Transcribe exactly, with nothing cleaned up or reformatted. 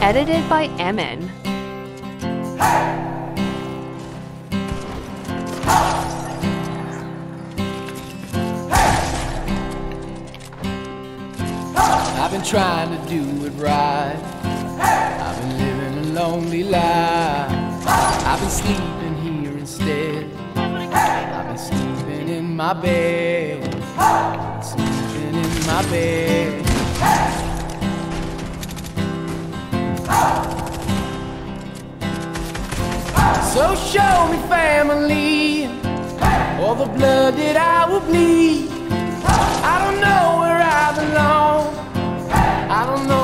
Edited by Emin. I've been trying to do it right. I've been living a lonely life. I've been sleeping here instead. I've been sleeping in my bed. Sleeping in my bed. So show me family, all the blood that I will bleed. I don't know where I belong. I don't know